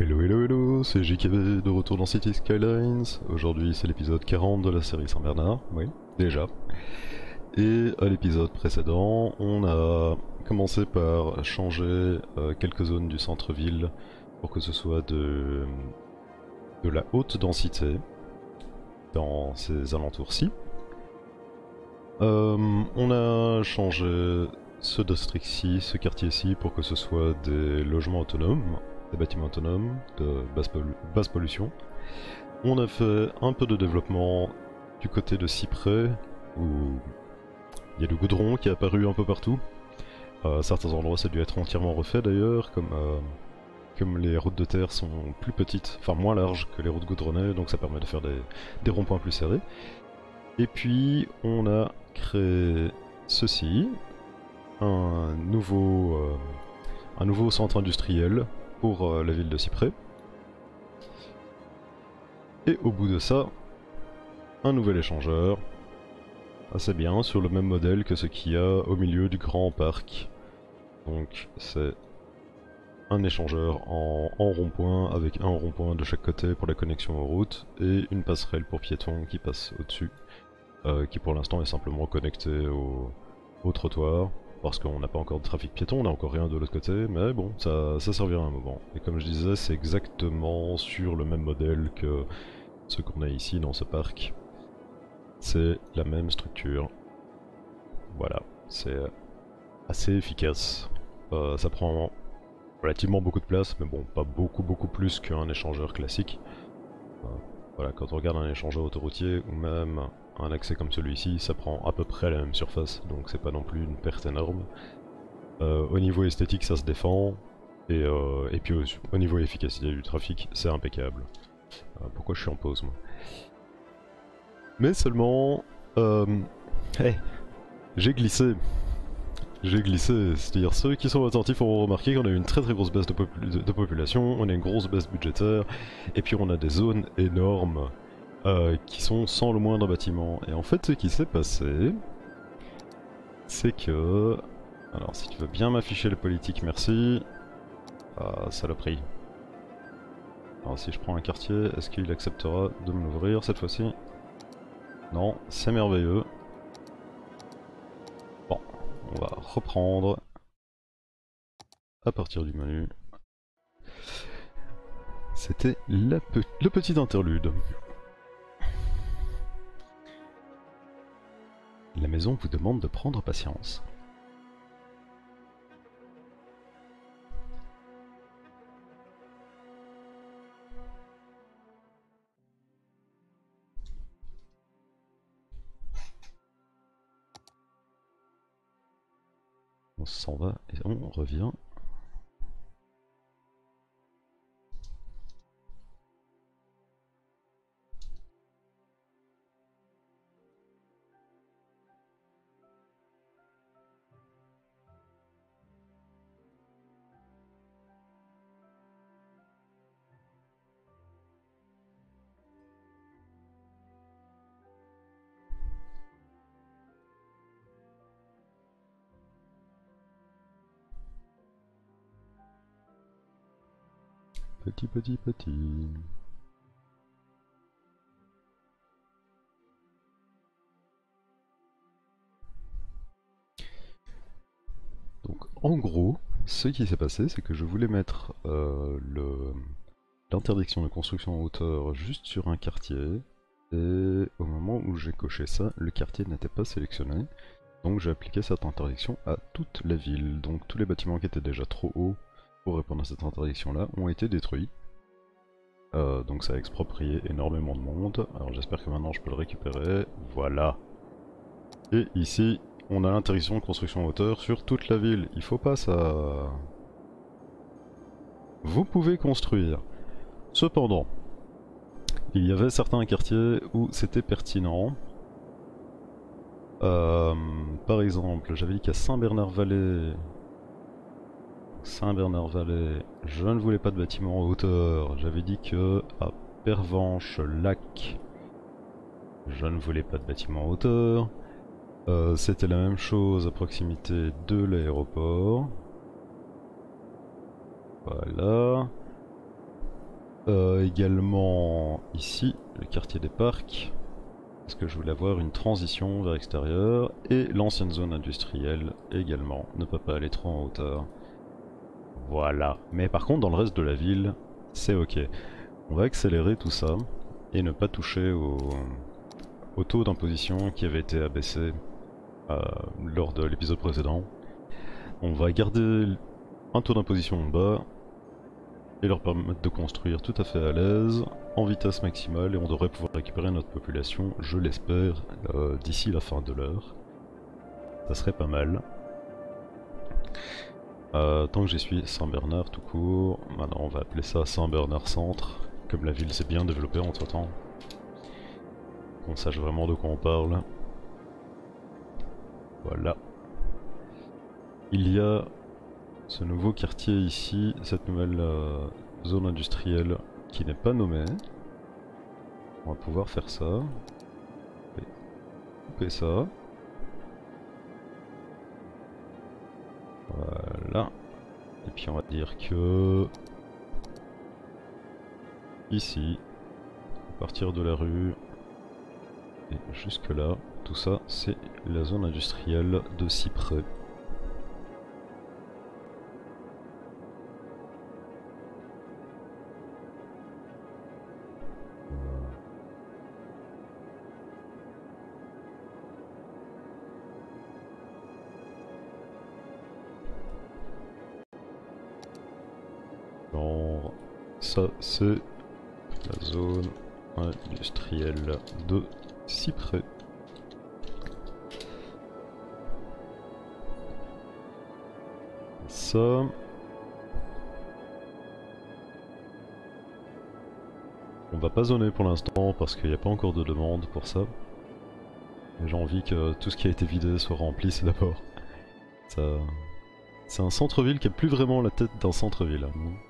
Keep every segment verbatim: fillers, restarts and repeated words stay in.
Hello hello hello, c'est J K B de retour dans City Skylines. Aujourd'hui c'est l'épisode quarante de la série Saint-Bernard, oui, déjà. Et à l'épisode précédent, on a commencé par changer euh, quelques zones du centre-ville pour que ce soit de, de la haute densité dans ces alentours-ci. Euh, on a changé ce district-ci, ce quartier-ci, pour que ce soit des logements autonomes, des bâtiments autonomes de basse, pollu basse pollution. On a fait un peu de développement du côté de Cyprès, où il y a du goudron qui est apparu un peu partout. À certains endroits ça a dû être entièrement refait d'ailleurs, comme, euh, comme les routes de terre sont plus petites, enfin moins larges que les routes goudronnées, donc ça permet de faire des, des ronds-points plus serrés. Et puis on a créé ceci, un nouveau, euh, un nouveau centre industriel pour euh, la ville de Cyprès. Et au bout de ça, un nouvel échangeur, assez bien, sur le même modèle que ce qu'il y a au milieu du grand parc. Donc c'est un échangeur en, en rond-point, avec un rond-point de chaque côté pour la connexion aux routes, et une passerelle pour piétons qui passe au-dessus, euh, qui pour l'instant est simplement connectée au, au trottoir, parce qu'on n'a pas encore de trafic piéton, on n'a encore rien de l'autre côté, mais bon, ça, ça servira un moment. Et comme je disais, c'est exactement sur le même modèle que ce qu'on a ici dans ce parc. C'est la même structure. Voilà, c'est assez efficace. Euh, ça prend relativement beaucoup de place, mais bon, pas beaucoup beaucoup plus qu'un échangeur classique. Euh, voilà, quand on regarde un échangeur autoroutier ou même un accès comme celui-ci, ça prend à peu près la même surface, donc c'est pas non plus une perte énorme. Euh, au niveau esthétique, ça se défend, et, euh, et puis au, au niveau efficacité du trafic, c'est impeccable. Euh, pourquoi je suis en pause, moi? Mais seulement... Euh, hey, j'ai glissé. J'ai glissé, c'est-à-dire ceux qui sont attentifs auront remarqué qu'on a eu une très très grosse baisse de, popul de, de population, on a une grosse baisse budgétaire, et puis on a des zones énormes euh, qui sont sans le moindre bâtiment. Et en fait ce qui s'est passé, c'est que... Alors si tu veux bien m'afficher les politiques, merci. Ah, saloperie. Alors si je prends un quartier, est-ce qu'il acceptera de me l'ouvrir cette fois-ci? Non, c'est merveilleux. Bon, on va reprendre à partir du menu. C'était pe le petit interlude. La maison vous demande de prendre patience. On s'en va et on revient. Petit, petit, petit. Donc en gros, ce qui s'est passé, c'est que je voulais mettre euh, l'interdiction de construction en hauteur juste sur un quartier, et au moment où j'ai coché ça, le quartier n'était pas sélectionné, donc j'ai appliqué cette interdiction à toute la ville. Donc tous les bâtiments qui étaient déjà trop hauts pour répondre à cette interdiction-là ont été détruits. Euh, donc ça a exproprié énormément de monde. Alors j'espère que maintenant je peux le récupérer. Voilà. Et ici, on a l'interdiction de construction en hauteur sur toute la ville. Il faut pas ça. Vous pouvez construire. Cependant, il y avait certains quartiers où c'était pertinent. Euh, par exemple, j'avais dit qu'à Saint-Bernard-Vallée... Saint-Bernard-Vallée, je ne voulais pas de bâtiments en hauteur. J'avais dit que à Pervenche-Lac, je ne voulais pas de bâtiments en hauteur. Euh, C'était la même chose à proximité de l'aéroport. Voilà. Euh, également ici, le quartier des parcs, parce que je voulais avoir une transition vers l'extérieur, et l'ancienne zone industrielle également, ne peut pas aller trop en hauteur. Voilà, mais par contre dans le reste de la ville, c'est ok. On va accélérer tout ça, et ne pas toucher au, au taux d'imposition qui avait été abaissé euh, lors de l'épisode précédent. On va garder un taux d'imposition bas, et leur permettre de construire tout à fait à l'aise, en vitesse maximale, et on devrait pouvoir récupérer notre population, je l'espère, euh, d'ici la fin de l'heure. Ça serait pas mal. Euh, tant que j'y suis, Saint-Bernard tout court. Maintenant on va appeler ça Saint-Bernard Centre, comme la ville s'est bien développée entre temps. Qu'on sache vraiment de quoi on parle. Voilà. Il y a ce nouveau quartier ici, cette nouvelle euh, zone industrielle qui n'est pas nommée. On va pouvoir faire ça. Couper ça. Voilà. Et puis on va dire que... ici, à partir de la rue, et jusque là, tout ça c'est la zone industrielle de Cyprès. Genre, ça c'est la zone industrielle de Cyprès. Ça. On va pas zoner pour l'instant parce qu'il n'y a pas encore de demande pour ça. J'ai envie que tout ce qui a été vidé soit rempli, c'est d'abord. Ça... C'est un centre-ville qui est plus vraiment la tête d'un centre-ville.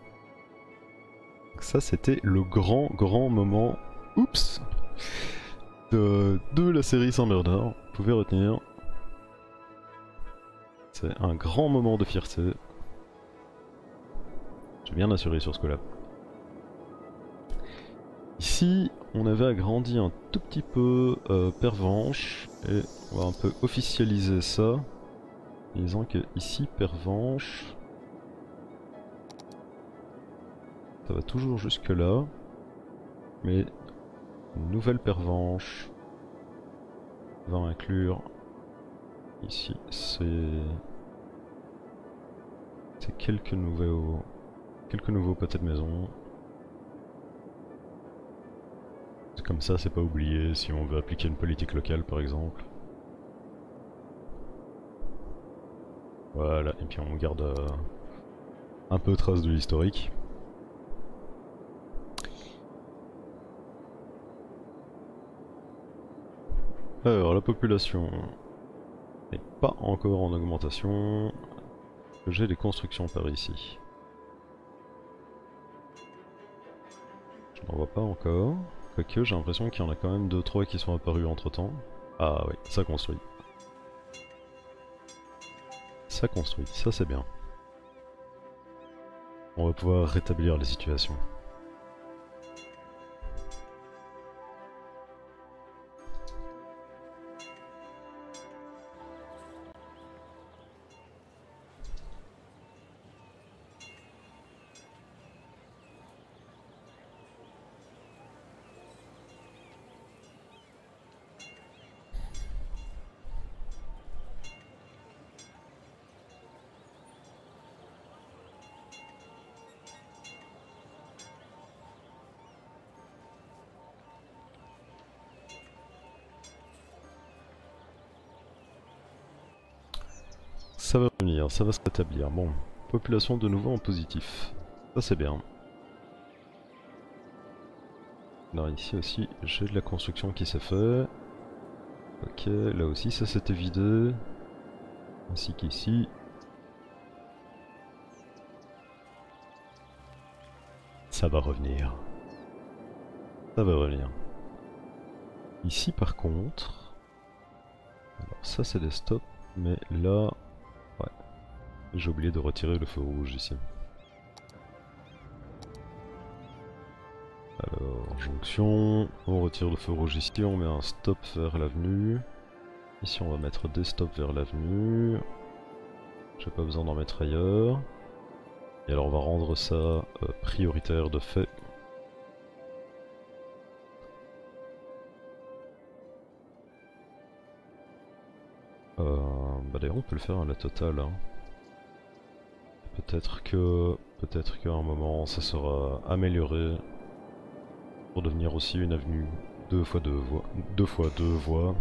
Ça c'était le grand grand moment, oups, de, de la série Saint-Bernard, vous pouvez retenir. C'est un grand moment de fierté. J'ai bien assuré sur ce coup-là. Ici, on avait agrandi un tout petit peu euh, Pervenche, et on va un peu officialiser ça, en disant que ici, Pervenche, ça va toujours jusque là, mais une nouvelle Pervenche va inclure ici, c'est c'est quelques nouveaux quelques nouveaux pâtés de maison. Comme ça, c'est pas oublié si on veut appliquer une politique locale par exemple. Voilà, et puis on garde euh, un peu trace de l'historique. Alors, la population n'est pas encore en augmentation. J'ai des constructions par ici. Je n'en vois pas encore. Quoique, j'ai l'impression qu'il y en a quand même deux trois qui sont apparus entre temps. Ah oui, ça construit. Ça construit, ça c'est bien. On va pouvoir rétablir la situation. Ça va revenir, ça va se rétablir. Bon, population de nouveau en positif. Ça c'est bien. Alors ici aussi, j'ai de la construction qui s'est fait. Ok, là aussi ça s'était vidé. Ainsi qu'ici. Ça va revenir. Ça va revenir. Ici par contre... Alors ça c'est des stops, mais là... Ouais. J'ai oublié de retirer le feu rouge ici. jonction, on retire le feu rouge ici, on met un stop vers l'avenue. Ici on va mettre des stops vers l'avenue. J'ai pas besoin d'en mettre ailleurs. Et alors on va rendre ça euh, prioritaire de fait. Euh, bah d'ailleurs on peut le faire à la totale. Hein. Peut-être que peut-être qu'à un moment ça sera amélioré pour devenir aussi une avenue deux fois deux voies, deux fois deux voies,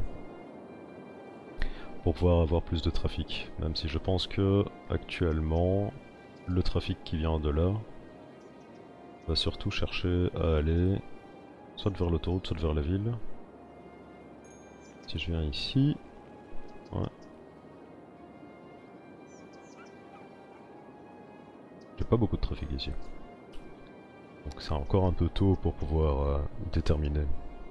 pour pouvoir avoir plus de trafic. Même si je pense que actuellement le trafic qui vient de là va surtout chercher à aller soit vers l'autoroute, soit vers la ville. Si je viens ici, ouais. J'ai pas beaucoup de trafic ici. Donc c'est encore un peu tôt pour pouvoir euh, déterminer.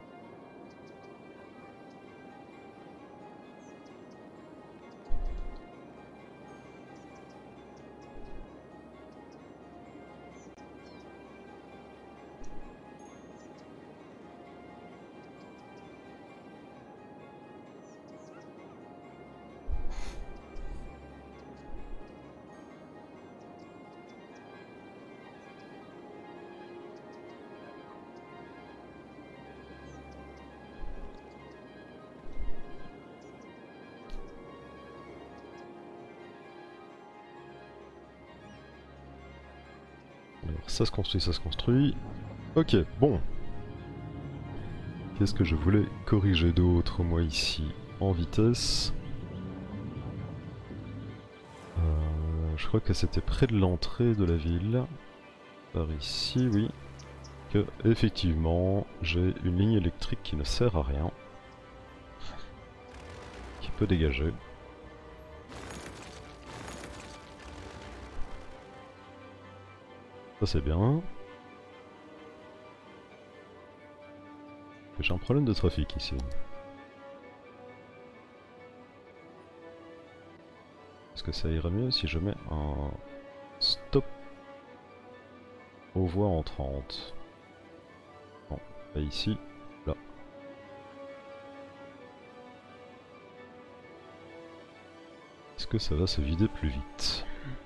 Alors ça se construit, ça se construit. Ok, bon. Qu'est-ce que je voulais corriger d'autre moi ici en vitesse? euh, Je crois que c'était près de l'entrée de la ville. Par ici, oui. Que effectivement j'ai une ligne électrique qui ne sert à rien. Qui peut dégager. Ça c'est bien. J'ai un problème de trafic ici. Est-ce que ça irait mieux si je mets un stop aux voies entrantes? Non, pas ici, là. Est-ce que ça va se vider plus vite?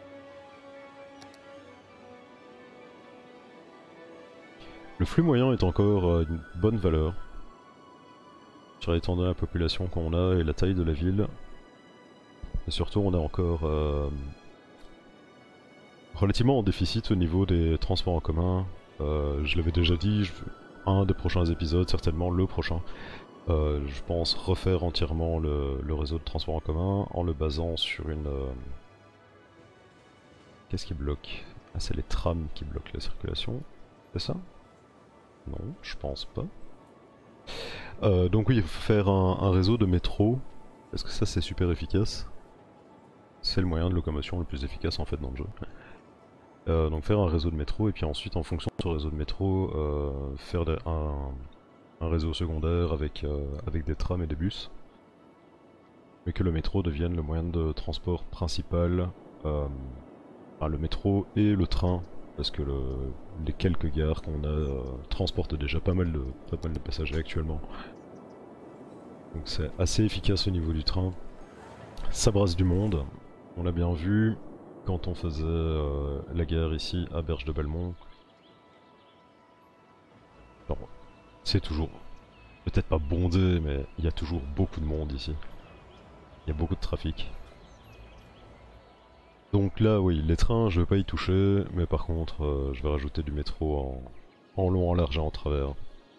Le flux moyen est encore à une bonne valeur. Sur l'étendue de la population qu'on a et la taille de la ville. Et surtout on est encore euh, relativement en déficit au niveau des transports en commun. Euh, je l'avais déjà dit, je... un des prochains épisodes, certainement le prochain. Euh, je pense refaire entièrement le, le réseau de transport en commun en le basant sur une... Euh... Qu'est-ce qui bloque? Ah, c'est les trams qui bloquent la circulation. C'est ça? Non, je pense pas. Euh, donc oui, il faut faire un, un réseau de métro. Parce que ça c'est super efficace. C'est le moyen de locomotion le plus efficace en fait dans le jeu. Euh, donc faire un réseau de métro et puis ensuite en fonction de ce réseau de métro, euh, faire des, un, un réseau secondaire avec, euh, avec des trams et des bus. Mais que le métro devienne le moyen de transport principal. Euh, enfin, le métro et le train. Parce que le, les quelques gares qu'on a euh, transportent déjà pas mal, de, pas mal de passagers actuellement. Donc c'est assez efficace au niveau du train. Ça brasse du monde. On l'a bien vu quand on faisait euh, la gare ici à Berge de Belmont. C'est toujours, peut-être pas bondé, mais il y a toujours beaucoup de monde ici. Il y a beaucoup de trafic. Donc là, oui, les trains, je vais pas y toucher, mais par contre, euh, je vais rajouter du métro en, en long, en large et en travers.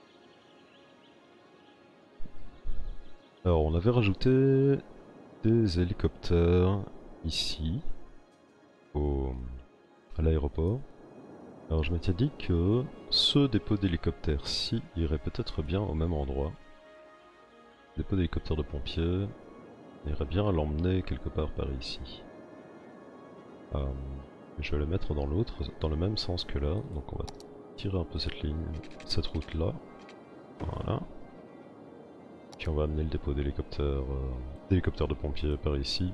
Alors, on avait rajouté des hélicoptères ici, au, à l'aéroport. Alors, je m'étais dit que ce dépôt d'hélicoptères-ci irait peut-être bien au même endroit. Le dépôt d'hélicoptères de pompiers, on irait bien à l'emmener quelque part par ici. Euh, je vais le mettre dans l'autre, dans le même sens que là, donc on va tirer un peu cette ligne, cette route là, voilà. Puis on va amener le dépôt d'hélicoptères euh, d'hélicoptères de pompiers par ici.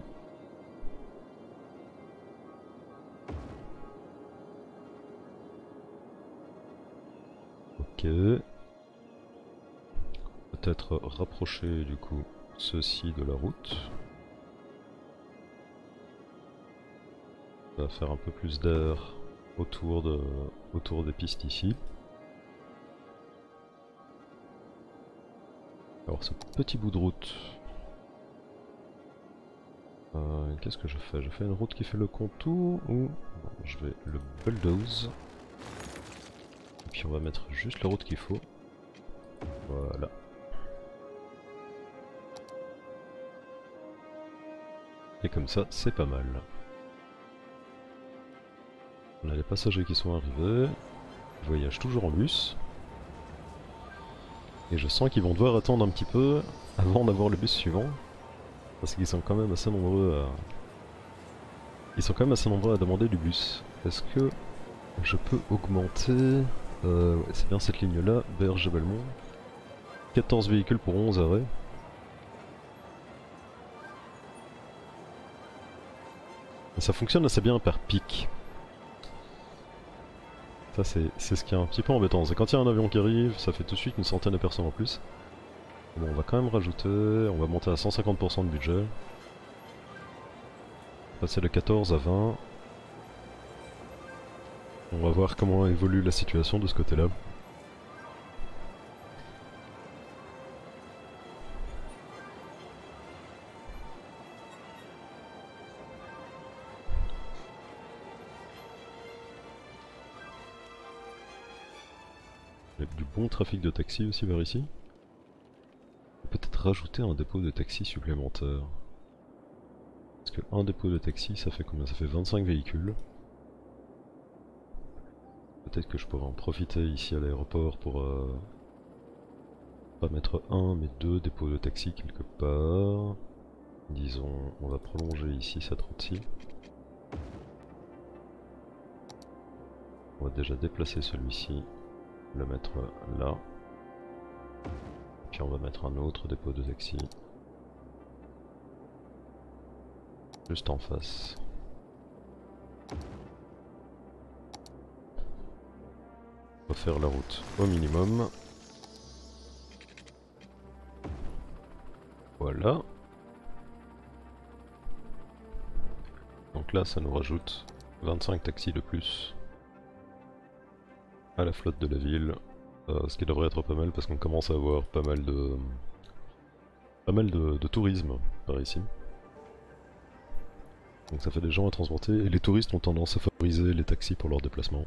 Ok, peut-être rapprocher du coup ceci de la route. Ça va faire un peu plus d'air autour, de, autour des pistes ici. Alors ce petit bout de route, euh, qu'est-ce que je fais? Je fais une route qui fait le contour ou non, je vais le bulldoze. Et puis on va mettre juste la route qu'il faut. Voilà. Et comme ça, c'est pas mal. On a les passagers qui sont arrivés. Je voyage toujours en bus. Et je sens qu'ils vont devoir attendre un petit peu avant d'avoir le bus suivant. Parce qu'ils sont quand même assez nombreux à... Ils sont quand même assez nombreux à demander du bus. Est-ce que je peux augmenter... Euh, ouais, c'est bien cette ligne-là, Berge-Belmont. quatorze véhicules pour onze arrêts. Et ça fonctionne assez bien par pic. Ça c'est ce qui est un petit peu embêtant, c'est quand il y a un avion qui arrive, ça fait tout de suite une centaine de personnes en plus. Bon, on va quand même rajouter, on va monter à cent cinquante pour cent de budget. Passer de quatorze à vingt. On va voir comment évolue la situation de ce côté-là. Il y a du bon trafic de taxi aussi vers ici. Peut-être rajouter un dépôt de taxi supplémentaire. Parce que un dépôt de taxi ça fait combien? Ça fait vingt-cinq véhicules. Peut-être que je pourrais en profiter ici à l'aéroport pour euh, pas mettre un mais deux dépôts de taxi quelque part. Disons, on va prolonger ici cette route-ci. On va déjà déplacer celui-ci, le mettre là. Puis on va mettre un autre dépôt de taxi juste en face. On va faire la route au minimum. Voilà. Donc là ça nous rajoute vingt-cinq taxis de plus à la flotte de la ville. Euh, ce qui devrait être pas mal parce qu'on commence à avoir pas mal de pas mal de, de tourisme par ici. Donc ça fait des gens à transporter et les touristes ont tendance à favoriser les taxis pour leur déplacement.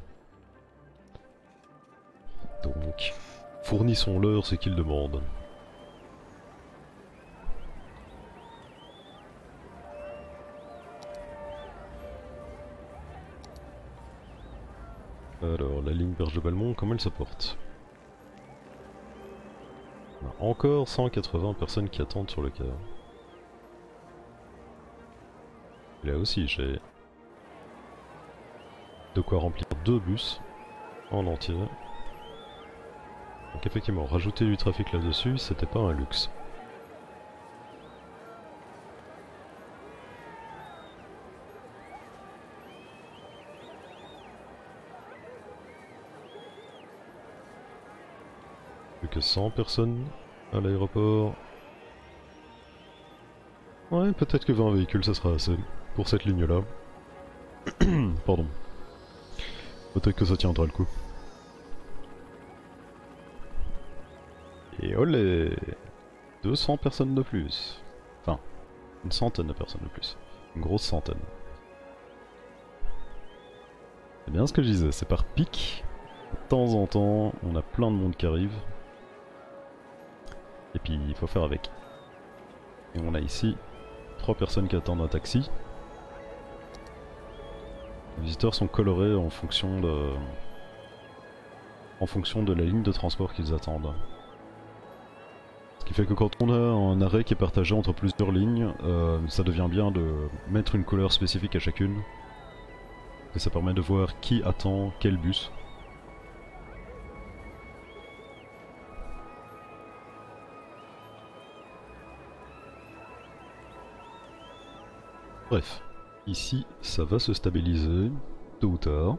Donc fournissons-leur ce qu'ils demandent. Alors la ligne Berge-Belmont, comment elle se porte? On a encore cent quatre-vingts personnes qui attendent sur le quai. Là aussi j'ai de quoi remplir deux bus en entier. Donc effectivement, rajouter du trafic là-dessus, c'était pas un luxe. Plus que cent personnes à l'aéroport. Ouais, peut-être que vingt véhicules ça sera assez pour cette ligne-là. Pardon. Peut-être que ça tiendra le coup. Et olé, deux cents personnes de plus. Enfin, une centaine de personnes de plus. Une grosse centaine. C'est bien ce que je disais, c'est par pic. De temps en temps, on a plein de monde qui arrive. Et puis il faut faire avec. Et on a ici trois personnes qui attendent un taxi. Les visiteurs sont colorés en fonction de, en fonction de la ligne de transport qu'ils attendent. Ce qui fait que quand on a un arrêt qui est partagé entre plusieurs lignes, euh, ça devient bien de mettre une couleur spécifique à chacune. Et ça permet de voir qui attend quel bus. Bref, ici ça va se stabiliser tôt ou tard.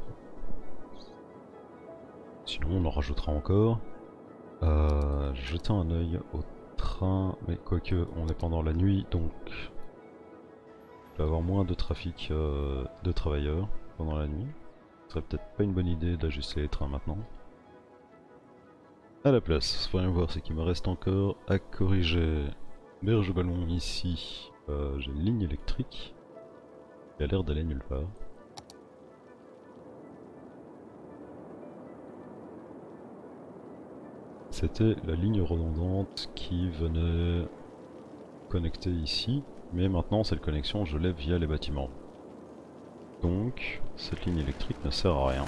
Sinon on en rajoutera encore. Euh, jeter un œil au train, mais quoique on est pendant la nuit, donc il va y avoir moins de trafic euh, de travailleurs pendant la nuit. Ce serait peut-être pas une bonne idée d'ajuster les trains maintenant. À la place, voyons voir ce qu'il me reste encore à corriger. Berge ballon ici, euh, j'ai une ligne électrique qui a l'air d'aller nulle part. C'était la ligne redondante qui venait connecter ici, mais maintenant cette connexion je l'ai via les bâtiments. Donc cette ligne électrique ne sert à rien.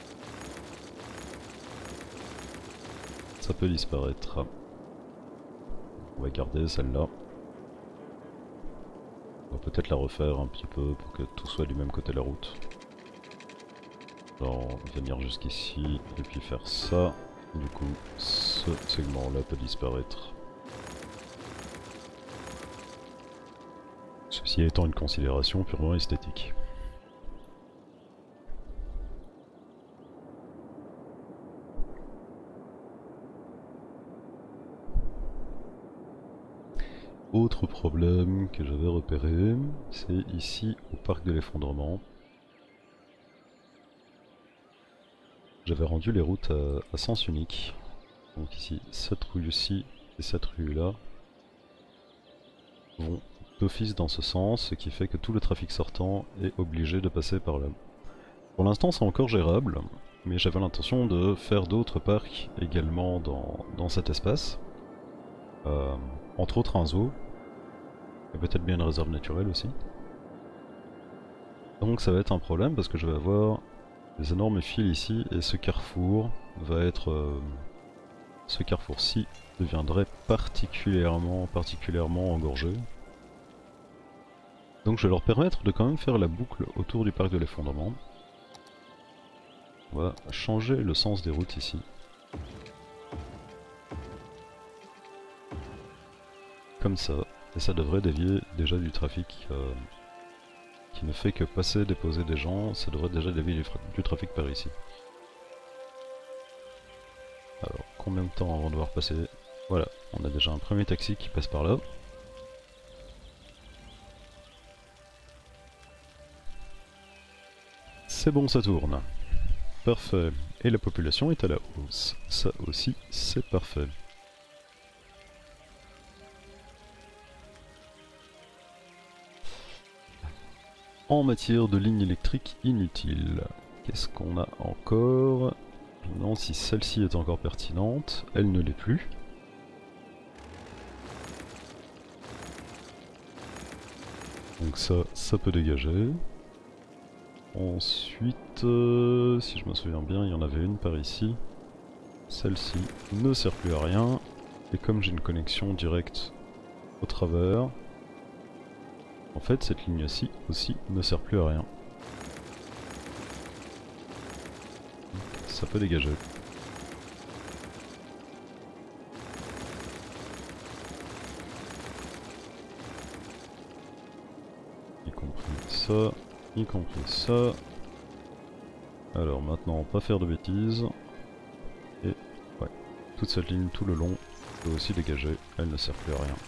Ça peut disparaître. On va garder celle-là. On va peut-être la refaire un petit peu pour que tout soit du même côté de la route. Genre venir jusqu'ici et puis faire ça. Du coup, ce segment-là peut disparaître. Ceci étant une considération purement esthétique. Autre problème que j'avais repéré, c'est ici au parc de l'effondrement. J'avais rendu les routes à, à sens unique. Donc ici, cette rue-ci et cette rue-là vont d'office dans ce sens, ce qui fait que tout le trafic sortant est obligé de passer par là. Pour l'instant c'est encore gérable, mais j'avais l'intention de faire d'autres parcs également dans, dans cet espace. Euh, entre autres un zoo, et peut-être bien une réserve naturelle aussi. Donc ça va être un problème parce que je vais avoir des énormes fils ici et ce carrefour va être... Euh, ce carrefour-ci deviendrait particulièrement, particulièrement engorgé. Donc je vais leur permettre de quand même faire la boucle autour du parc de l'effondrement. On va changer le sens des routes ici. Comme ça, et ça devrait dévier déjà du trafic euh, qui ne fait que passer, déposer des gens, ça devrait déjà dévier du, du trafic par ici. Alors, combien de temps avant de devoir passer? Voilà, on a déjà un premier taxi qui passe par là. C'est bon, ça tourne. Parfait. Et la population est à la hausse. Ça aussi, c'est parfait. En matière de lignes électriques inutiles, qu'est-ce qu'on a encore? Je me demande si celle-ci est encore pertinente. Elle ne l'est plus. Donc ça, ça peut dégager. Ensuite, euh, si je me souviens bien, il y en avait une par ici. Celle-ci ne sert plus à rien. Et comme j'ai une connexion directe au travers, en fait cette ligne-ci aussi ne sert plus à rien. Donc, ça peut dégager. Y compris ça, y compris ça. Alors maintenant, pas faire de bêtises. Et ouais, toute cette ligne tout le long peut aussi dégager, elle ne sert plus à rien.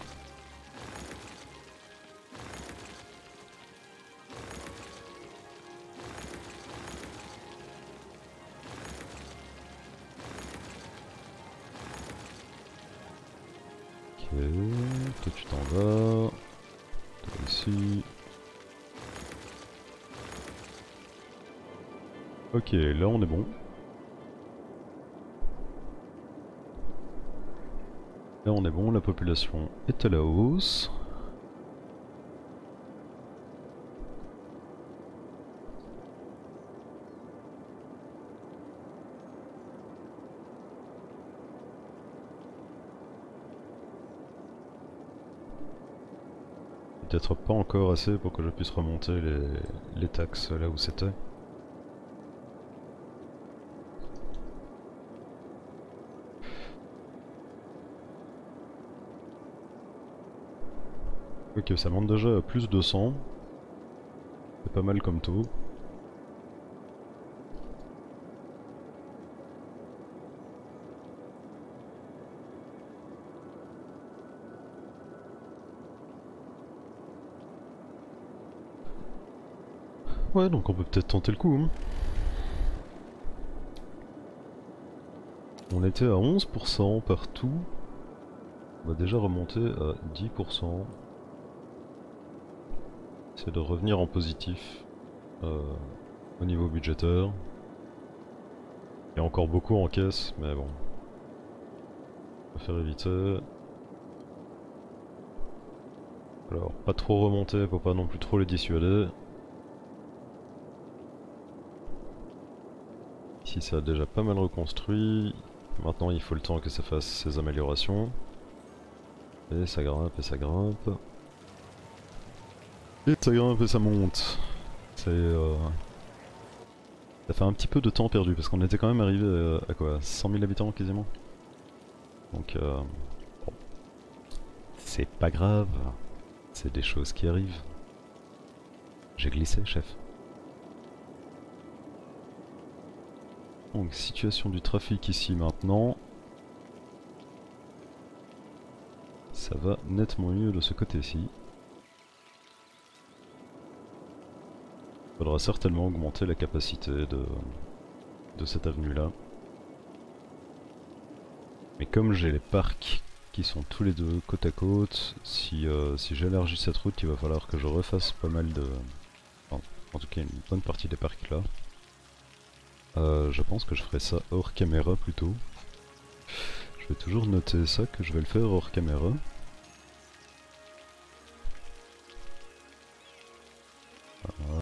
Ok, toi tu t'en vas. Toi ici. Ok, là on est bon. Là on est bon, la population est à la hausse. Peut-être pas encore assez pour que je puisse remonter les, les taxes là où c'était. Ok, ça monte déjà à plus de cent. C'est pas mal comme taux. Ouais, donc on peut peut-être tenter le coup. Hein. On était à onze pour cent partout. On va déjà remonter à dix pour cent. C'est de revenir en positif euh, au niveau budgétaire. Il y a encore beaucoup en caisse, mais bon. On va faire éviter. Alors, pas trop remonter pour pas non plus trop les dissuader. Ici ça a déjà pas mal reconstruit. Maintenant il faut le temps que ça fasse ses améliorations. Et ça grimpe et ça grimpe. Et ça grimpe et ça monte. C'est... Euh... Ça fait un petit peu de temps perdu parce qu'on était quand même arrivé à, à quoi, cent mille habitants quasiment. Donc euh... bon. C'est pas grave. C'est des choses qui arrivent. J'ai glissé, chef. Donc situation du trafic ici maintenant. Ça va nettement mieux de ce côté-ci. Il faudra certainement augmenter la capacité de, de cette avenue-là. Mais comme j'ai les parcs qui sont tous les deux côte à côte, si, euh, si j'élargis cette route, il va falloir que je refasse pas mal de... Enfin, en tout cas une bonne partie des parcs là. Euh, je pense que je ferai ça hors caméra plutôt. Je vais toujours noter ça, que je vais le faire hors caméra. Euh...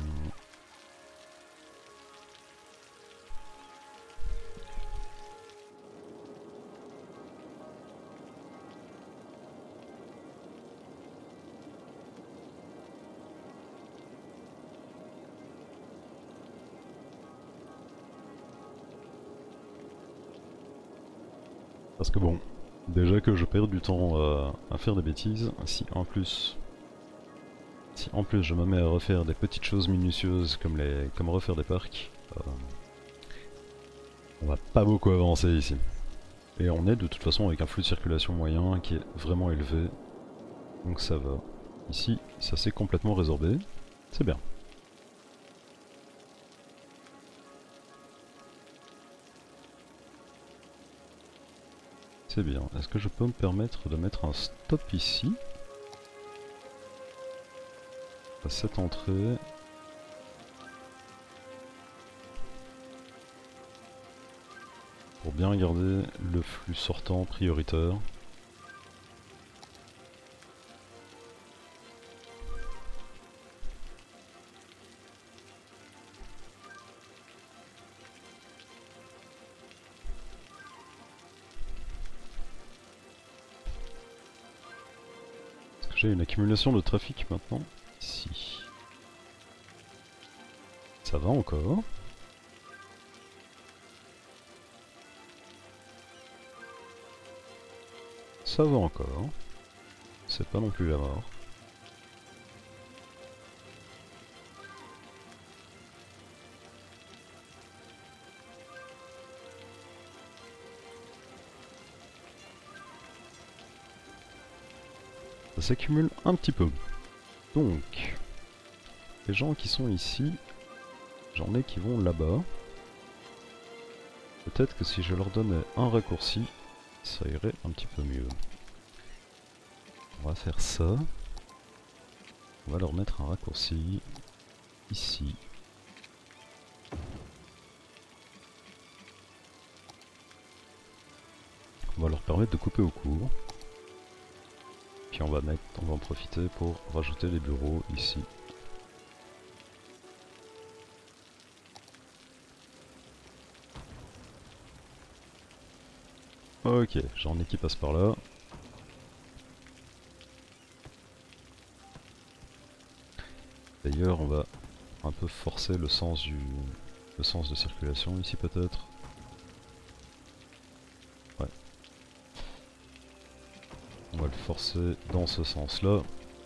Parce que bon, déjà que je perds du temps à, à faire des bêtises, si en plus... Si en plus je me mets à refaire des petites choses minutieuses comme, les, comme refaire des parcs, euh, on va pas beaucoup avancer ici. Et on est de toute façon avec un flux de circulation moyen qui est vraiment élevé, donc ça va. Ici, ça s'est complètement résorbé, c'est bien. C'est bien. Est-ce que je peux me permettre de mettre un stop ici? À cette entrée. Pour bien garder le flux sortant prioritaire. Est-ce que j'ai une accumulation de trafic maintenant? Ici. Ça va encore. Ça va encore. C'est pas non plus la mort. Ça s'accumule un petit peu. Donc, les gens qui sont ici, j'en ai qui vont là-bas. Peut-être que si je leur donnais un raccourci, ça irait un petit peu mieux. On va faire ça. On va leur mettre un raccourci ici. On va leur permettre de couper au court. Puis on va mettre, on va en profiter pour rajouter les bureaux ici. Ok, j'en ai qui passent par là. D'ailleurs, on va un peu forcer le sens du, le sens de circulation ici peut-être. Ouais. On va le forcer dans ce sens-là.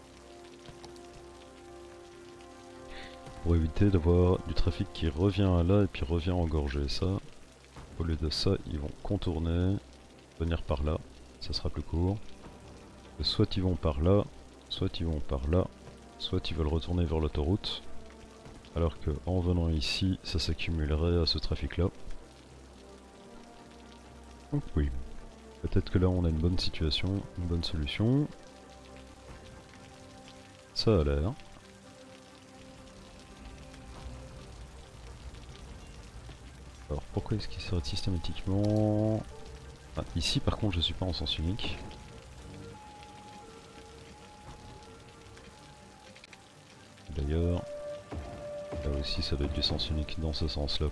Pour éviter d'avoir du trafic qui revient à là et puis revient engorger ça. Au lieu de ça, ils vont contourner, venir par là, ça sera plus court. Soit ils vont par là, soit ils vont par là, soit ils veulent retourner vers l'autoroute. alors que en venant ici, ça s'accumulerait à ce trafic-là. Donc oui, peut-être que là on a une bonne situation, une bonne solution. Ça a l'air. Alors pourquoi est-ce qu'il serait systématiquement... Ah, ici par contre je suis pas en sens unique. D'ailleurs, là aussi ça doit être du sens unique dans ce sens-là.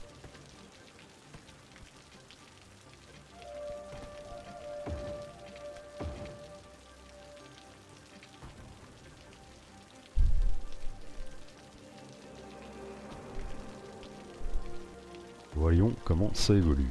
Voyons comment ça évolue.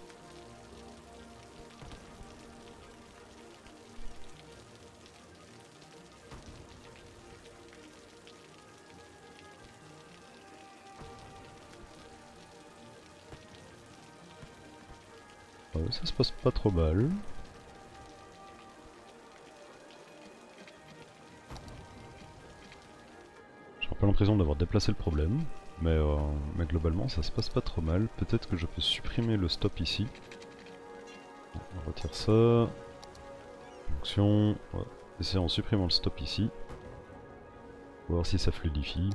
Ouais, ça se passe pas trop mal. J'ai un peu l'impression d'avoir déplacé le problème, mais, euh, mais globalement ça se passe pas trop mal. Peut-être que je peux supprimer le stop ici. On retire ça. Fonction. Ouais. Essayer en supprimant le stop ici. Voir si ça fluidifie.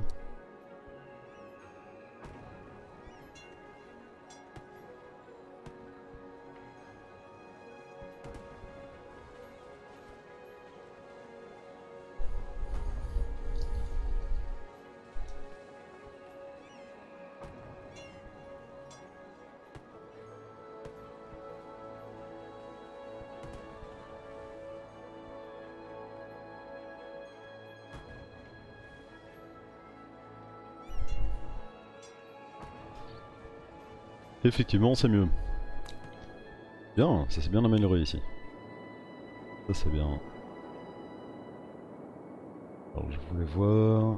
Effectivement, c'est mieux. Bien, ça s'est bien amélioré ici. Ça c'est bien. Alors je voulais voir...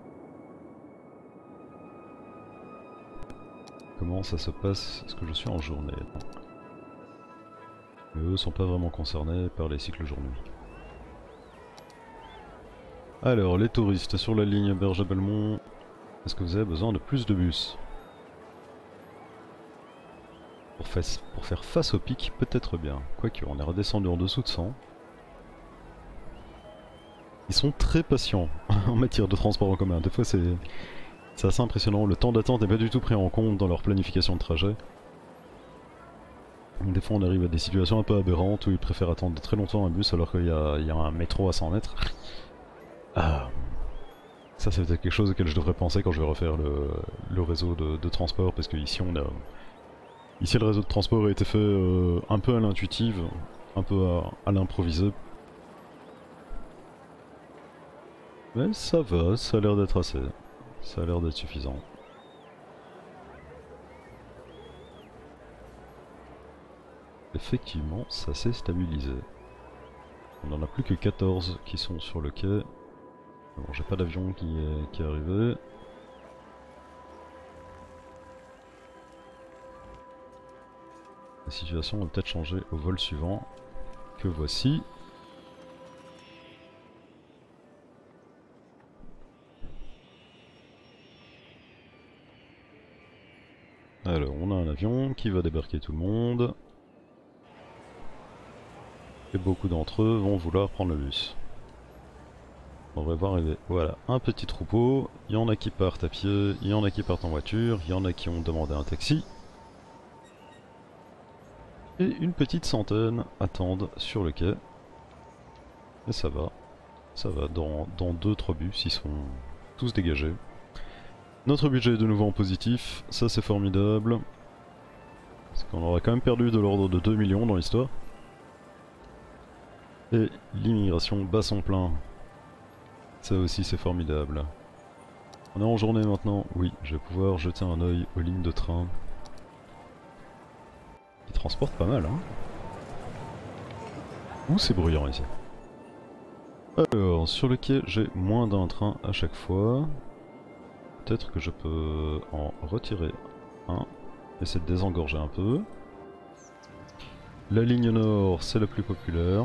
comment ça se passe, est-ce que je suis en journée? Mais eux sont pas vraiment concernés par les cycles jour-nuit. Alors, les touristes sur la ligne Berger-Belmont, est-ce que vous avez besoin de plus de bus? Pour, pour faire face au pic, peut-être bien. Quoique, on est redescendu en dessous de cent. Ils sont très patients en matière de transport en commun. Des fois, c'est assez impressionnant. Le temps d'attente n'est pas du tout pris en compte dans leur planification de trajet. Des fois, on arrive à des situations un peu aberrantes où ils préfèrent attendre très longtemps un bus alors qu'il y, y a un métro à cent mètres. Ah. Ça c'est peut-être quelque chose auquel je devrais penser quand je vais refaire le, le réseau de, de transport, parce que ici on a... Ici le réseau de transport a été fait euh, un peu à l'intuitive, un peu à, à l'improvisé. Mais ça va, ça a l'air d'être assez. Ça a l'air d'être suffisant. Effectivement, ça s'est stabilisé. On n'en a plus que quatorze qui sont sur le quai. Bon, j'ai pas d'avion qui est, qui est arrivé. La situation va peut-être changer au vol suivant, que voici. Alors, on a un avion qui va débarquer tout le monde. Et beaucoup d'entre eux vont vouloir prendre le bus. On va voir arriver. Voilà, un petit troupeau. Il y en a qui partent à pied, il y en a qui partent en voiture, il y en a qui ont demandé un taxi. Et une petite centaine attendent sur le quai. Et ça va. Ça va, dans deux trois bus, ils sont tous dégagés. Notre budget est de nouveau en positif, ça c'est formidable. Parce qu'on aura quand même perdu de l'ordre de deux millions dans l'histoire. Et l'immigration bat son plein. Ça aussi c'est formidable. On est en journée maintenant, oui, je vais pouvoir jeter un œil aux lignes de train. Qui transportent pas mal, hein. Ouh, c'est bruyant ici. Alors, sur le quai, j'ai moins d'un train à chaque fois. Peut-être que je peux en retirer un. Essayer de désengorger un peu. La ligne nord, c'est la plus populaire.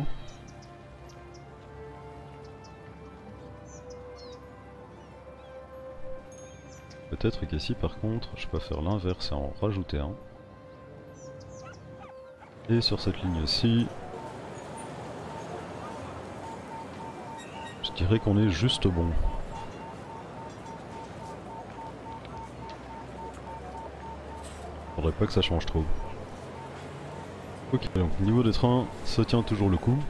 Peut-être qu'ici par contre je peux faire l'inverse et en rajouter un. Et sur cette ligne-ci, je dirais qu'on est juste bon. Faudrait pas que ça change trop. Ok, donc niveau des trains, ça tient toujours le coup.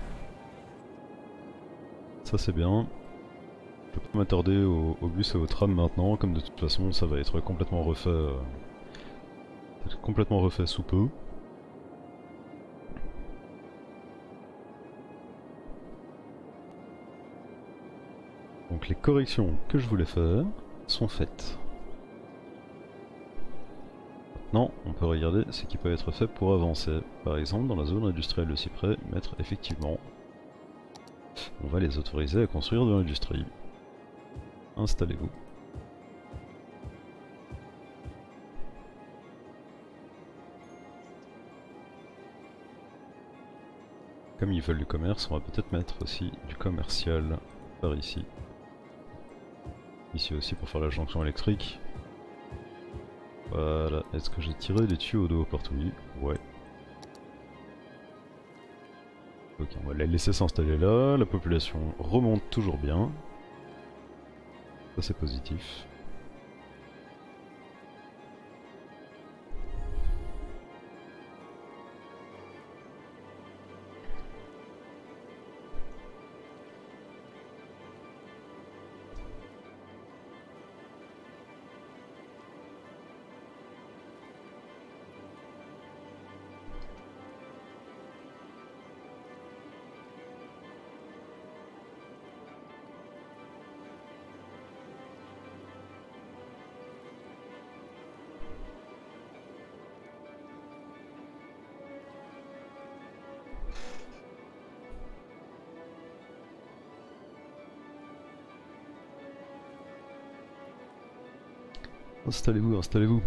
Ça c'est bien. Je peux pas m'attarder au, au bus et au tram maintenant, comme de toute façon ça va être complètement refait, euh, complètement refait sous peu. Donc les corrections que je voulais faire sont faites. Maintenant, on peut regarder ce qui peut être fait pour avancer. Par exemple, dans la zone industrielle de Cyprès, mettre effectivement, on va les autoriser à construire de l'industrie. Installez-vous. Comme ils veulent du commerce, on va peut-être mettre aussi du commercial par ici. Ici aussi pour faire la jonction électrique. Voilà, est-ce que j'ai tiré des tuyaux d'eau partout? Ouais. Ok, on va les laisser s'installer là, la population remonte toujours bien. Ça c'est positif. Installez-vous, installez-vous.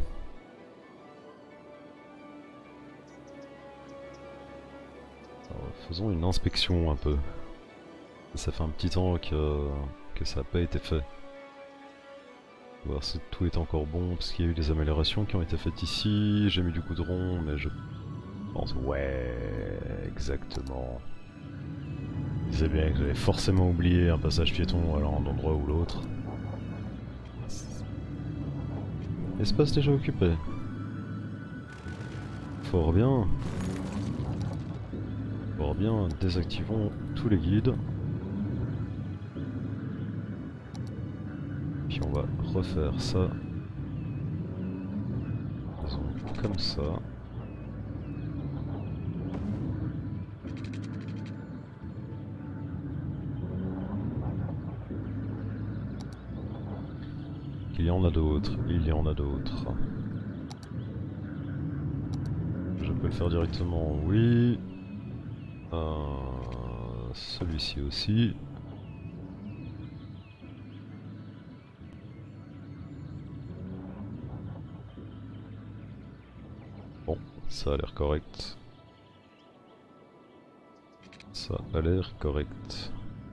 Faisons une inspection un peu. Ça fait un petit temps que, que ça n'a pas été fait. Voir si tout est encore bon, parce qu'il y a eu des améliorations qui ont été faites ici. J'ai mis du goudron, mais je pense... Ouais, exactement. Je disais bien que j'avais forcément oublié un passage piéton allant d'un endroit ou l'autre. Espace déjà occupé. Fort bien. Fort bien, désactivons tous les guides. Puis on va refaire ça. Disons comme ça. Il y en a d'autres, il y en a d'autres. Je peux le faire directement, oui. Euh, Celui-ci aussi. Bon, ça a l'air correct. Ça a l'air correct.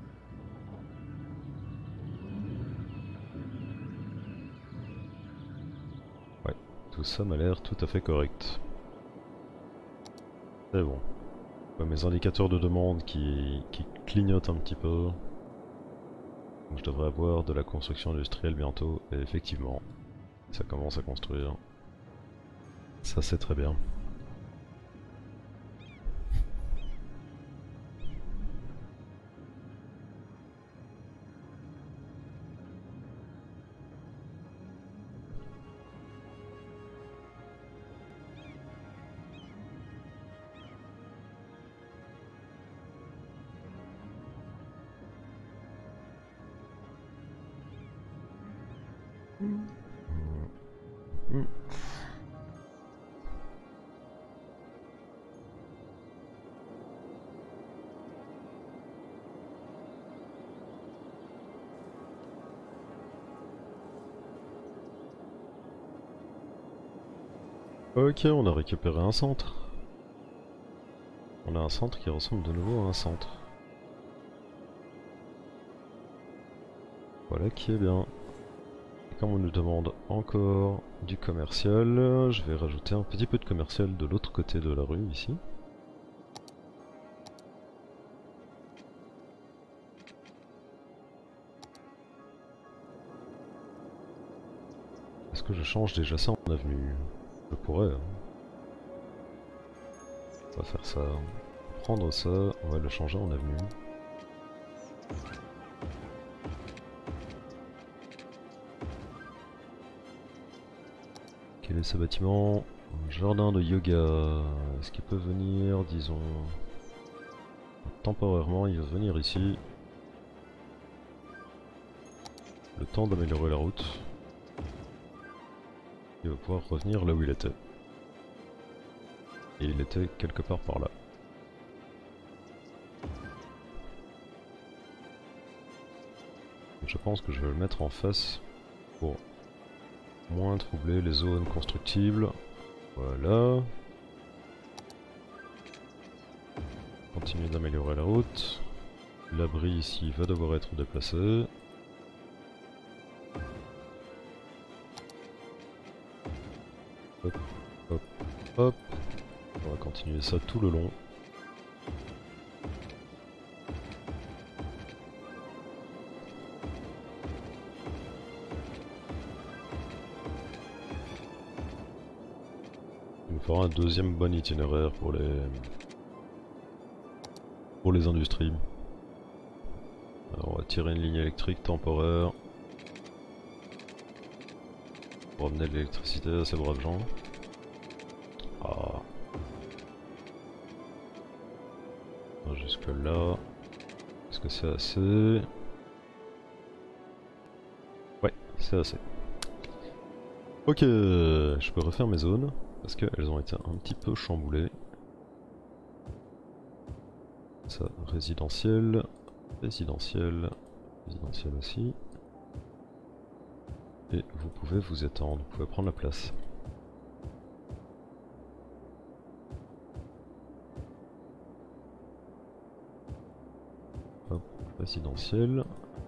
Ouais, tout ça m'a l'air tout à fait correct. C'est bon. Ouais, mes indicateurs de demande qui, qui clignotent un petit peu. Donc je devrais avoir de la construction industrielle bientôt. Et effectivement, ça commence à construire. Ça c'est très bien. Ok, on a récupéré un centre. On a un centre qui ressemble de nouveau à un centre. Voilà qui est bien. Comme on nous demande encore du commercial, je vais rajouter un petit peu de commercial de l'autre côté de la rue ici. Est-ce que je change déjà ça en avenue? Je pourrais. Hein. On va faire ça. Prendre ça, on va le changer en avenue. Quel est ce bâtiment? Un jardin de yoga. Est-ce qu'il peut venir, disons... Temporairement, il va venir ici. Le temps d'améliorer la route. Il va pouvoir revenir là où il était. Et il était quelque part par là. Je pense que je vais le mettre en face pour moins troubler les zones constructibles. Voilà. Continuer d'améliorer la route. L'abri ici va devoir être déplacé. Hop, hop, hop. On va continuer ça tout le long. Il nous fera un deuxième bon itinéraire pour les pour les industries. Alors on va tirer une ligne électrique temporaire pour amener de l'électricité à ces braves gens. Ah. Jusque là. Est-ce que c'est assez? Ouais, c'est assez. Ok, je peux refaire mes zones parce qu'elles ont été un petit peu chamboulées. Ça, résidentiel, résidentiel, résidentiel aussi. Et vous pouvez vous étendre, vous pouvez prendre la place. Hop, résidentiel.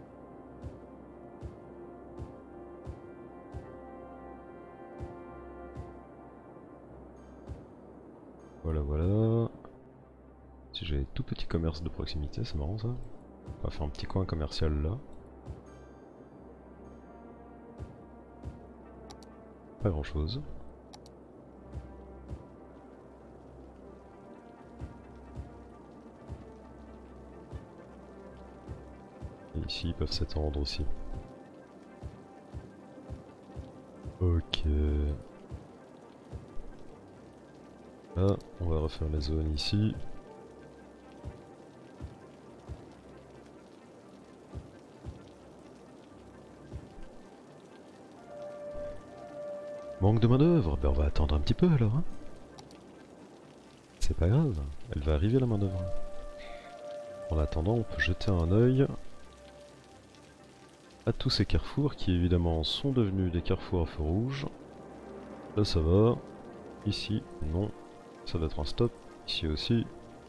Voilà, voilà. Si j'ai tout petit commerce de proximité, c'est marrant ça. On va faire un petit coin commercial là. Pas grand chose. Et ici ils peuvent s'étendre aussi. Ok. Là, on va refaire les zones ici. Manque de main d'œuvre, ben on va attendre un petit peu alors. Hein. C'est pas grave, elle va arriver la main d'œuvre. En attendant, on peut jeter un œil à tous ces carrefours qui évidemment sont devenus des carrefours à feu rouge. Là ça va. Ici, non. Ça va être un stop. Ici aussi.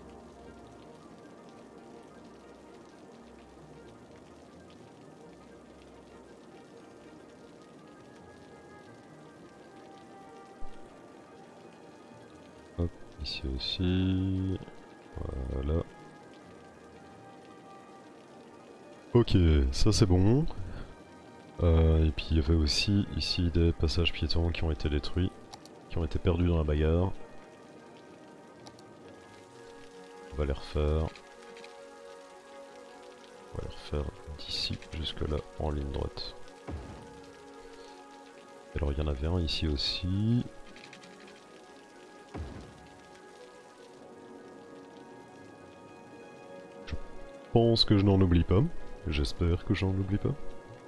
Hop, ici aussi. Voilà. Ok, ça c'est bon. Euh, et puis il y avait aussi ici des passages piétons qui ont été détruits, qui ont été perdus dans la bagarre. On va les refaire. On va les refaire d'ici jusque là en ligne droite. Alors il y en avait un ici aussi. Je pense que je n'en oublie pas. J'espère que j'en oublie pas.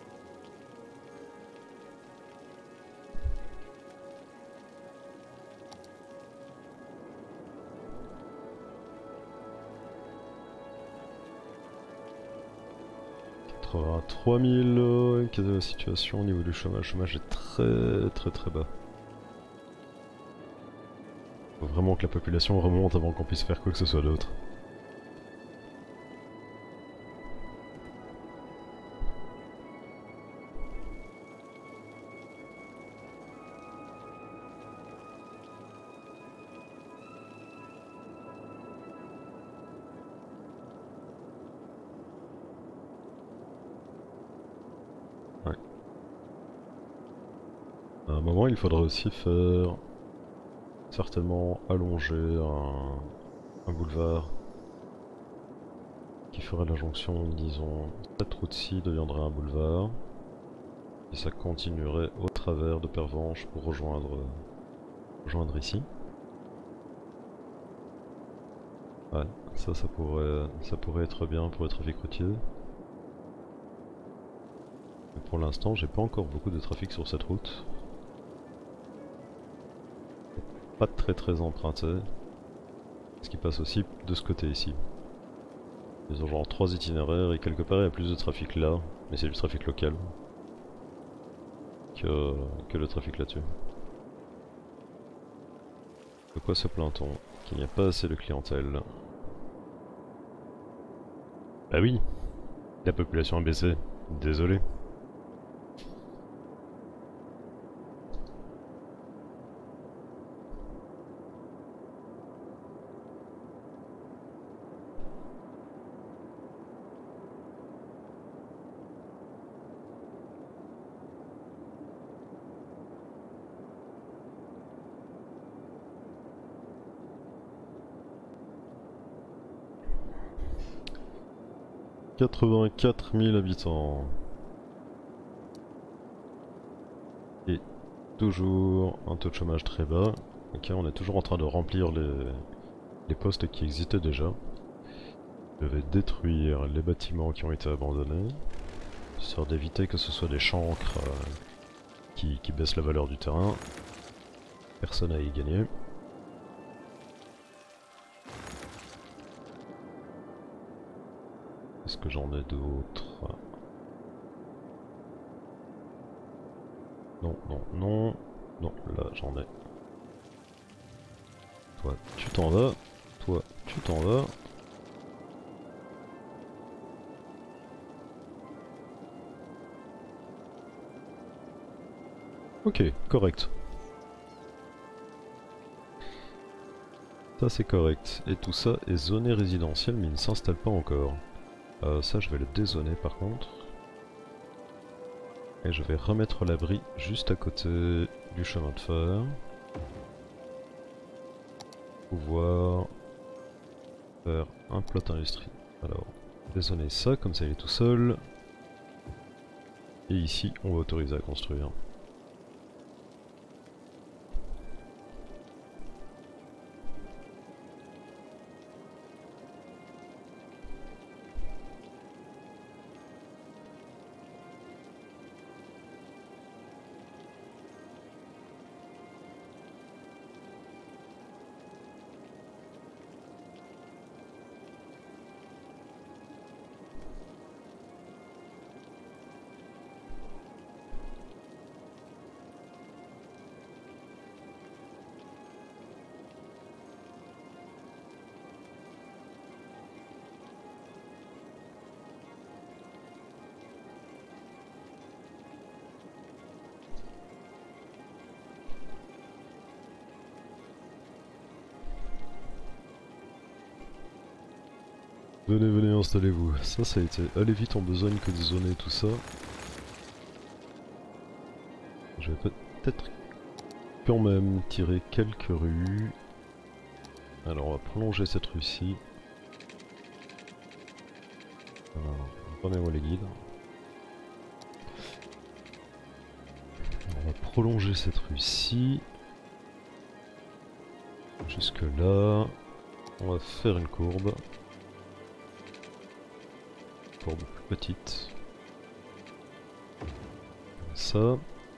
quatre-vingt-trois mille, euh, quelle est la situation au niveau du chômage? Le chômage est très très très bas. Faut vraiment que la population remonte avant qu'on puisse faire quoi que ce soit d'autre. un moment il faudra aussi faire certainement allonger un, un boulevard qui ferait la jonction, disons, cette route-ci deviendrait un boulevard et ça continuerait au travers de Pervenche pour rejoindre, rejoindre ici. Ouais, ça, ça pourrait, ça pourrait être bien pour le trafic routier. Mais pour l'instant, j'ai pas encore beaucoup de trafic sur cette route. Pas très très emprunté. Ce qui passe aussi de ce côté ici. Ils ont genre trois itinéraires et quelque part il y a plus de trafic là, mais c'est du trafic local que, que le trafic là-dessus. De quoi se plaint-on? Qu'il n'y a pas assez de clientèle. Bah oui, la population a baissé, désolé. quatre-vingt-quatre mille habitants. Et toujours un taux de chômage très bas. Ok, on est toujours en train de remplir les, les postes qui existaient déjà. Je vais détruire les bâtiments qui ont été abandonnés, histoire d'éviter que ce soit des chancres euh, qui, qui baissent la valeur du terrain. Personne à y gagner. Est-ce que j'en ai d'autres? Non, non, non. Non, là j'en ai. Toi, tu t'en vas. Toi, tu t'en vas. Ok, correct. Ça c'est correct. Et tout ça est zoné résidentiel mais il ne s'installe pas encore. Euh, ça je vais le dézoner par contre. Et je vais remettre l'abri juste à côté du chemin de fer. Pouvoir faire un plot industrie. Alors, dézoner ça, comme ça il est tout seul. Et ici, on va autoriser à construire. Venez, venez, installez-vous. Ça, ça a été... Allez vite, on besogne que de zoner tout ça. Je vais peut-être quand même tirer quelques rues. Alors, on va prolonger cette rue-ci. Alors, prenez-moi les guides. On va prolonger cette rue-ci. Jusque là. On va faire une courbe. Courbe plus petite. Comme ça.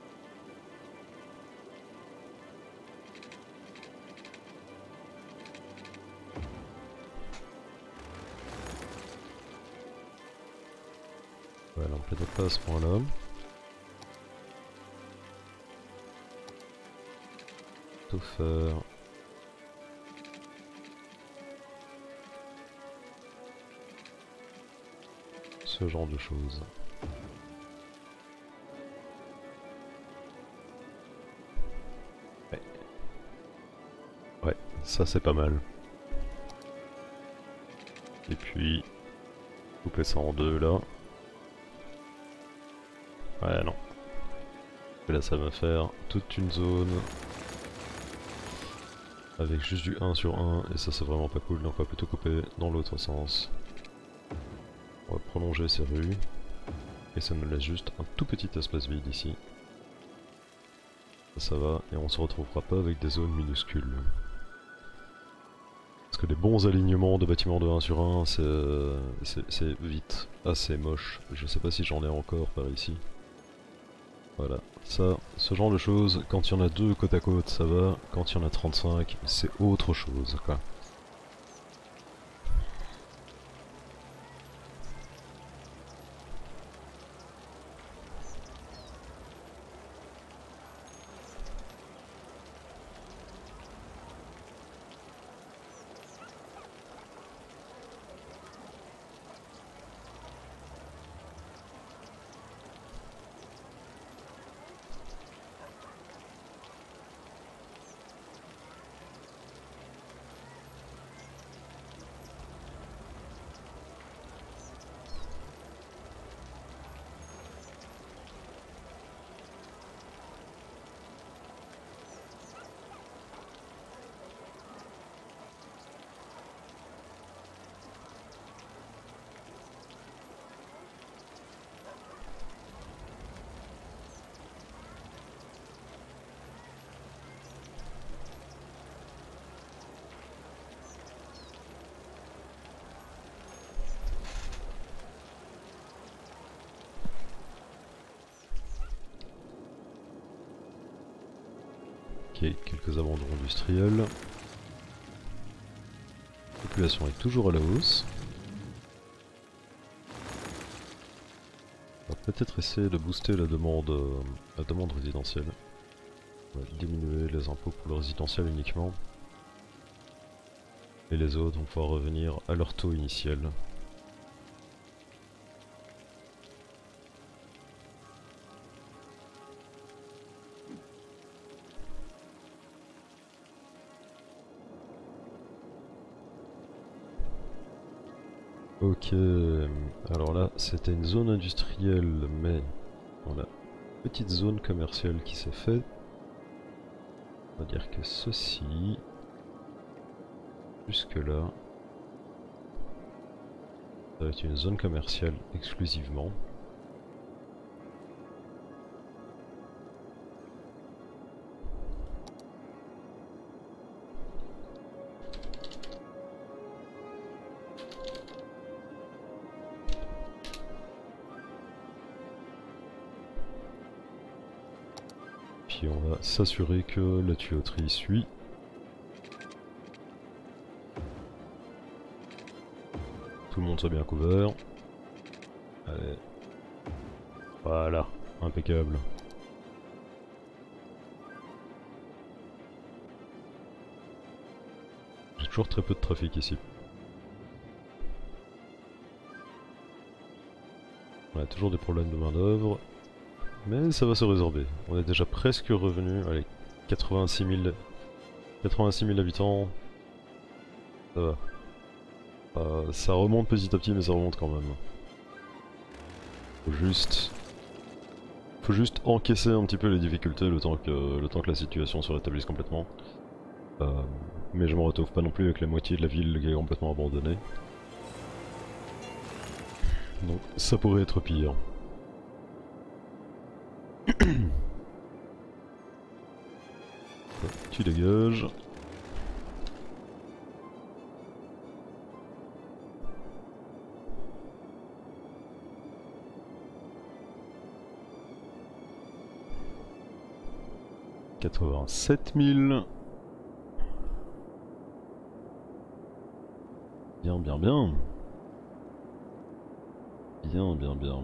Ouais, là on plaide pas à ce point-là. Tout faire. Ce genre de choses. Ouais. Ouais, ça c'est pas mal. Et puis, couper ça en deux là. Ouais, non. Et là ça va faire toute une zone avec juste du un sur un et ça c'est vraiment pas cool, donc on va plutôt couper dans l'autre sens. On va prolonger ces rues et ça nous laisse juste un tout petit espace vide ici. Ça, ça va et on se retrouvera pas avec des zones minuscules. Parce que les bons alignements de bâtiments de un sur un c'est vite assez moche. Je sais pas si j'en ai encore par ici. Voilà, ça, ce genre de choses, quand il y en a deux côte à côte ça va, quand il y en a trente-cinq c'est autre chose quoi. Ok, quelques abandons industriels. La population est toujours à la hausse. On va peut-être essayer de booster la demande, euh, la demande résidentielle. On va diminuer les impôts pour le résidentiel uniquement. Et les autres vont pouvoir revenir à leur taux initial. Ok, alors là c'était une zone industrielle mais on a une petite zone commerciale qui s'est faite. On va dire que ceci, jusque là, ça va être une zone commerciale exclusivement. Puis on va s'assurer que la tuyauterie suit. Tout le monde soit bien couvert. Allez. Voilà, impeccable. J'ai toujours très peu de trafic ici. On a toujours des problèmes de main d'œuvre. Mais ça va se résorber. On est déjà presque revenu. Allez, quatre-vingt-six mille habitants. Ça va. Euh, ça remonte petit à petit, mais ça remonte quand même. Faut juste... Faut juste encaisser un petit peu les difficultés le temps que, le temps que la situation se rétablisse complètement. Euh, mais je me retrouve pas non plus avec la moitié de la ville qui est complètement abandonnée. Donc ça pourrait être pire. Tu dégages. quatre-vingt-sept mille. Bien, bien, bien. Bien, bien, bien.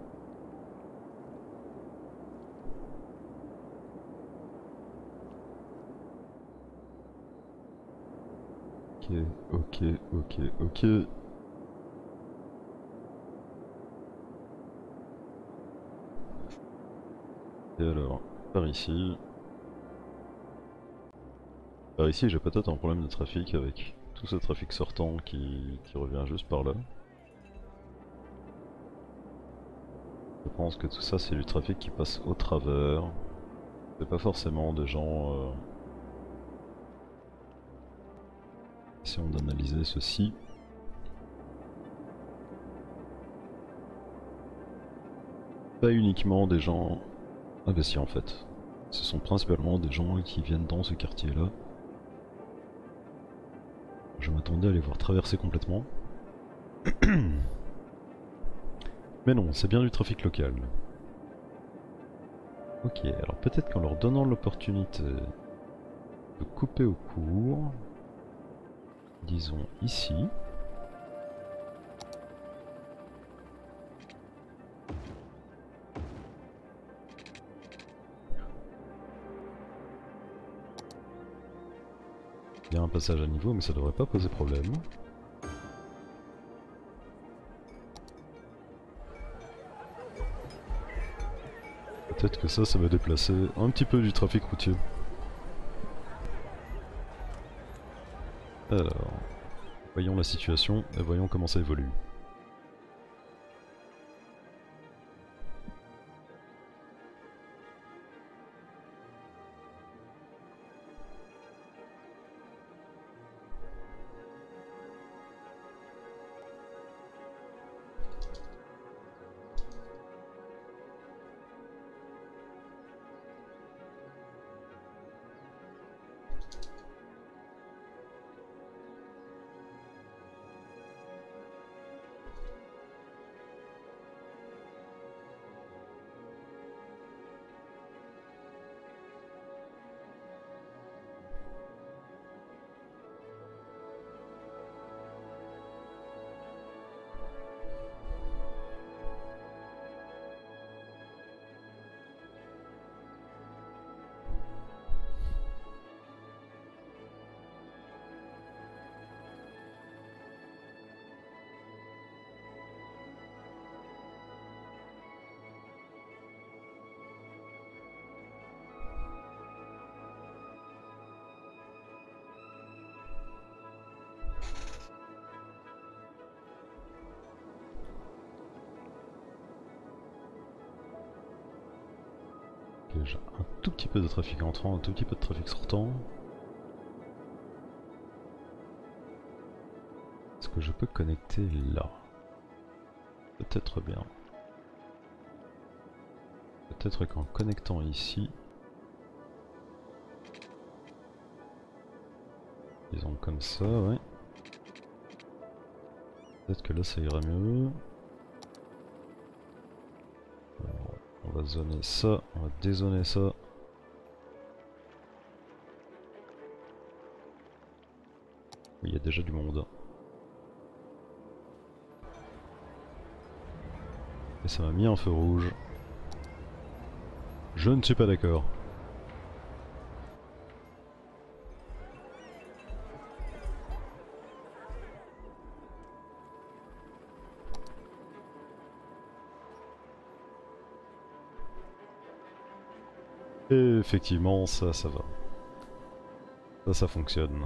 Ok, ok, ok, ok. Et alors, par ici... Par ici, j'ai peut-être un problème de trafic avec tout ce trafic sortant qui, qui revient juste par là. Je pense que tout ça, c'est du trafic qui passe au travers. C'est pas forcément des gens... Euh... Si on analysait ceci... Pas uniquement des gens investis en fait. Ce sont principalement des gens qui viennent dans ce quartier là. Je m'attendais à les voir traverser complètement. Mais non, c'est bien du trafic local. Ok, alors peut-être qu'en leur donnant l'opportunité de couper au court, disons ici. Il y a un passage à niveau, mais ça devrait pas poser problème. Peut-être que ça, ça va déplacer un petit peu du trafic routier. Alors, voyons la situation et voyons comment ça évolue. J'ai un tout petit peu de trafic entrant, un tout petit peu de trafic sortant. Est-ce que je peux connecter là? Peut-être bien. Peut-être qu'en connectant ici, disons comme ça, ouais. Peut-être que là ça ira mieux. Alors, on va zoner ça, on va dézoner ça. Oui, il y a déjà du monde. Et ça m'a mis un feu rouge. Je ne suis pas d'accord. Et effectivement, ça, ça va. Ça, ça fonctionne.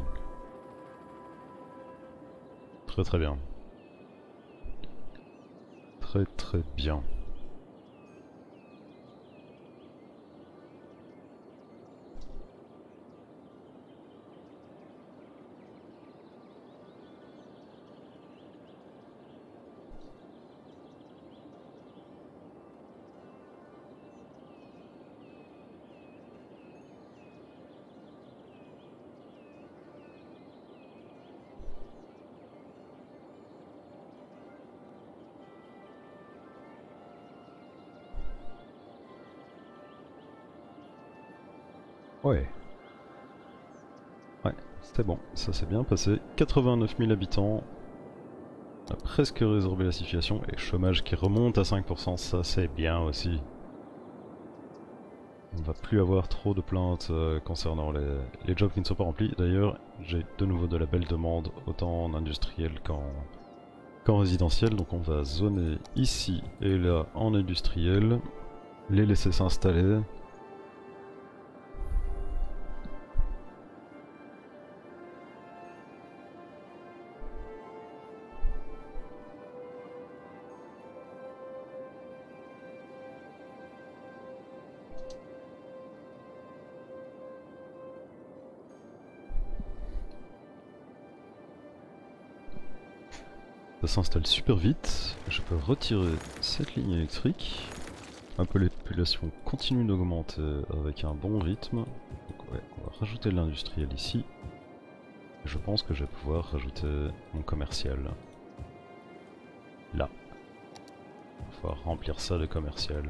Très très bien. Très très bien. Ouais. Ouais, c'était bon, ça s'est bien passé. quatre-vingt-neuf mille habitants. On a presque résorbé la situation et chômage qui remonte à cinq pour cent, ça c'est bien aussi. On ne va plus avoir trop de plaintes euh, concernant les, les jobs qui ne sont pas remplis. D'ailleurs, j'ai de nouveau de la belle demande, autant en industriel qu'en qu'en résidentiel. Donc on va zoner ici et là en industriel, les laisser s'installer. Ça s'installe super vite. Je peux retirer cette ligne électrique. Ma population continue d'augmenter avec un bon rythme. Donc ouais, on va rajouter de l'industriel ici. Je pense que je vais pouvoir rajouter mon commercial. Là. Il va falloir remplir ça de commercial.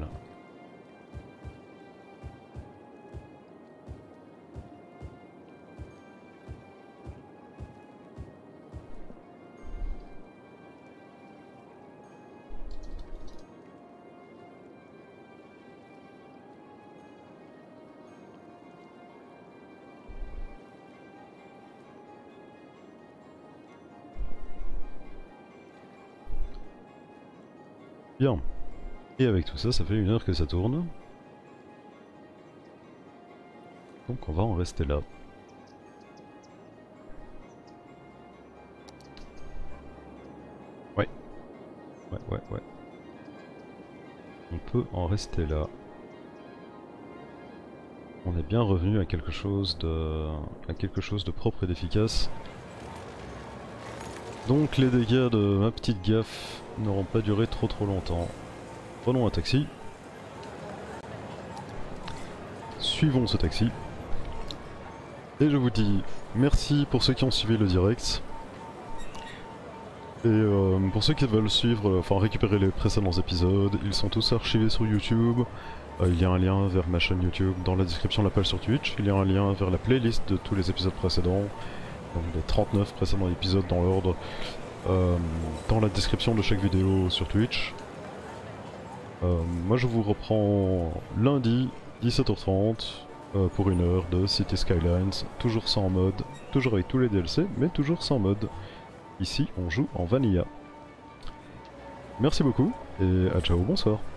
Bien. Et avec tout ça, ça fait une heure que ça tourne. Donc on va en rester là. Ouais. Ouais, ouais, ouais. On peut en rester là. On est bien revenu à quelque chose de, à quelque chose de propre et d'efficace. Donc les dégâts de ma petite gaffe n'auront pas duré trop trop longtemps. Prenons un taxi. Suivons ce taxi. Et je vous dis merci pour ceux qui ont suivi le direct. Et euh, pour ceux qui veulent suivre, enfin récupérer les précédents épisodes, ils sont tous archivés sur YouTube. Euh, il y a un lien vers ma chaîne YouTube dans la description de la page sur Twitch. Il y a un lien vers la playlist de tous les épisodes précédents. Donc les trente-neuf précédents épisodes dans l'ordre. Euh, dans la description de chaque vidéo sur Twitch. Euh, moi je vous reprends lundi dix-sept heures trente euh, pour une heure de City Skylines, toujours sans mode, toujours avec tous les D L C, mais toujours sans mode. Ici on joue en vanilla. Merci beaucoup et à ciao, bonsoir.